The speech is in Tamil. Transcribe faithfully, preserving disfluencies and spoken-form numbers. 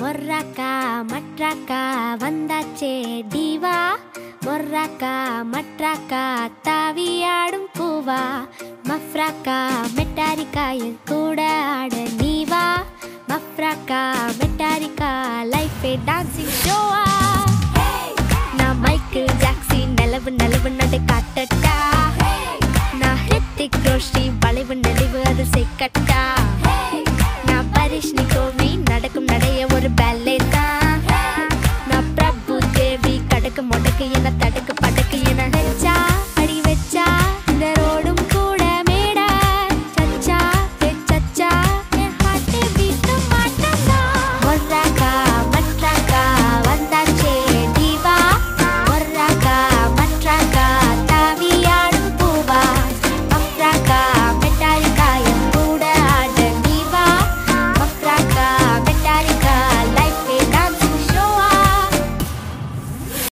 மொர்ராக்கா மட்ராக்கா வந்தாச்சே டிவா மொர்ராக்கா மட்ராக்கா தாவியாடும் பூவா மஃப்ராக்கா மெட்டாரிக்கா என் கூட ஆட நீவா மஃப்ராக்கா மெட்டாரிக்கா லைஃபே டான்சிங் ஷோவா நான் மைக்கேல் ஜாக்சன் நிலவு நிலவு நடை காட்டட்டா நான் ஹிருத்திக் ரோஷன் வளைவு நெளிவு அது செய்கட்டா நான் பரிஷ்னி கோவில்